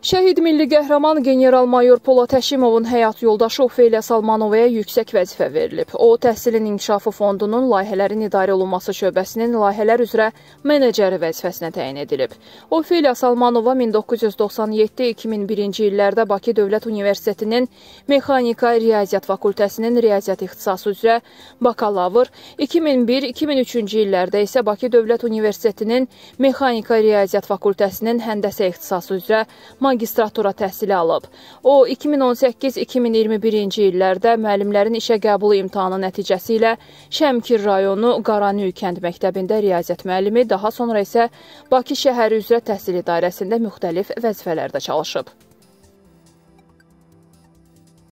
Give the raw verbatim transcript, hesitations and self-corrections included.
Şəhid milli qəhrəman general-mayor Polad Həşimovun həyat yoldaşı Ofeliya Salmanovaya yüksək vəzifə verilib. O, Təhsilin İnkişafı Fondunun layihələrin idarə olunması şöbəsinin layihələr üzrə meneceri vəzifəsinə təyin edilib. Ofeliya Salmanova min doqquz yüz doxsan yeddi iki min birinci illərdə Bakı Dövlət Universitetinin Mexanika Riyaziyyat Fakültəsinin Riyaziyyat ixtisası üzrə bakalavr, iki min bir iki min üçüncü illərdə isə Bakı Dövlət Universitetinin Mexanika Riyaziyyat Fakültəsinin Həndəsə ixtisası üzrə magistratura təhsili alıb. O, iki min on səkkiz iki min iyirmi birinci illərdə müəllimlərin işə qəbulu imtahanı nəticəsi ilə Şəmkir rayonu Qaranüy kənd məktəbində riyaziyyat müəllimi, daha sonra isə Bakı şəhəri üzrə təhsil idarəsində müxtəlif vəzifələrdə çalışıb.